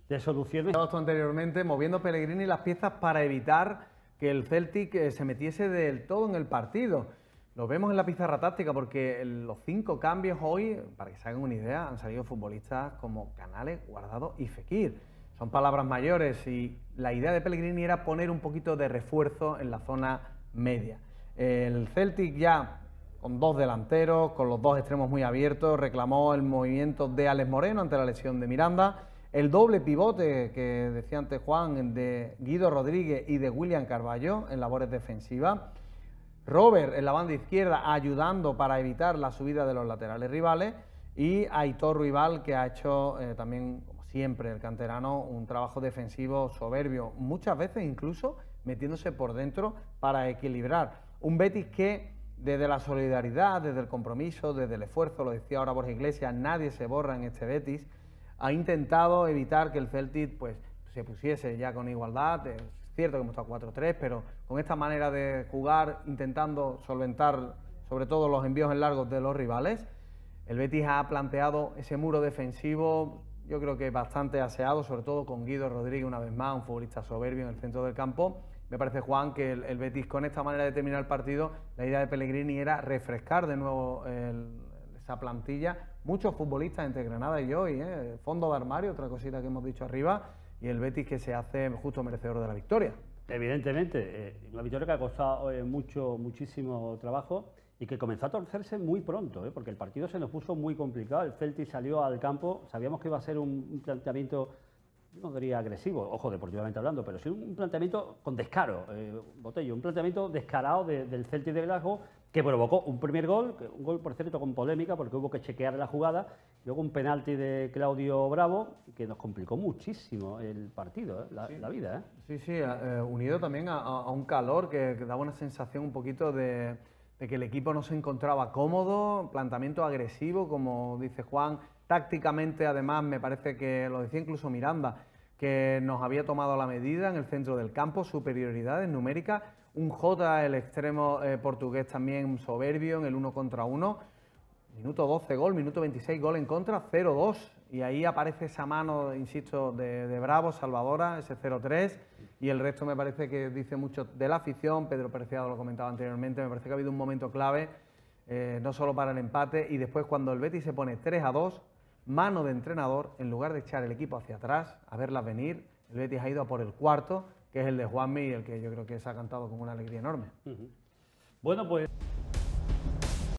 soluciones. Esto anteriormente, moviendo Pellegrini las piezas para evitar que el Celtic se metiese del todo en el partido. Lo vemos en la pizarra táctica porque los 5 cambios hoy, para que se hagan una idea, han salido futbolistas como Canales, Guardado y Fekir. Son palabras mayores y la idea de Pellegrini era poner un poquito de refuerzo en la zona media. El Celtic ya con 2 delanteros, con los 2 extremos muy abiertos, reclamó el movimiento de Alex Moreno ante la lesión de Miranda, el doble pivote que decía antes Juan de Guido Rodríguez y de William Carballo en labores defensivas, Robert en la banda izquierda ayudando para evitar la subida de los laterales rivales y Aitor Ruibal, que ha hecho también, como siempre, el canterano, un trabajo defensivo soberbio, muchas veces incluso metiéndose por dentro para equilibrar. Un Betis que desde la solidaridad, desde el compromiso, desde el esfuerzo, lo decía ahora Borja Iglesias, nadie se borra en este Betis, ha intentado evitar que el Celtic pues, se pusiese ya con igualdad. Es cierto que hemos estado 4-3, pero con esta manera de jugar, intentando solventar sobre todo los envíos en largos de los rivales, el Betis ha planteado ese muro defensivo, yo creo que bastante aseado, sobre todo con Guido Rodríguez una vez más, un futbolista soberbio en el centro del campo. Me parece, Juan, que el Betis con esta manera de terminar el partido, la idea de Pellegrini era refrescar de nuevo esa plantilla. Muchos futbolistas entre Granada y hoy, fondo de armario, otra cosita que hemos dicho arriba, y el Betis que se hace justo merecedor de la victoria. Evidentemente, una victoria que ha costado muchísimo trabajo y que comenzó a torcerse muy pronto, porque el partido se nos puso muy complicado. El Celtic salió al campo, sabíamos que iba a ser un planteamiento, no diría agresivo, ojo, deportivamente hablando, pero sí un planteamiento con descaro, Botello, un planteamiento descarado del Celtic de Glasgow que provocó un primer gol, un gol por cierto con polémica porque hubo que chequear la jugada, luego un penalti de Claudio Bravo que nos complicó muchísimo el partido, la vida. Sí, unido también a un calor que daba una sensación un poquito de que el equipo no se encontraba cómodo, planteamiento agresivo, como dice Juan, tácticamente además me parece que, lo decía incluso Miranda, que nos había tomado la medida en el centro del campo, superioridades numéricas, un Jota, el extremo portugués también soberbio en el 1 contra 1, minuto 12 gol, minuto 26 gol en contra, 0-2, y ahí aparece esa mano, insisto, de Bravo, salvadora, ese 0-3, y el resto me parece que dice mucho de la afición. Pedro Preciado lo comentaba anteriormente, me parece que ha habido un momento clave, no solo para el empate, y después cuando el Betis se pone 3-2, mano de entrenador, en lugar de echar el equipo hacia atrás, a verla venir, el Betis ha ido a por el cuarto, que es el de Juanmi, y el que yo creo que se ha cantado con una alegría enorme. Bueno, pues...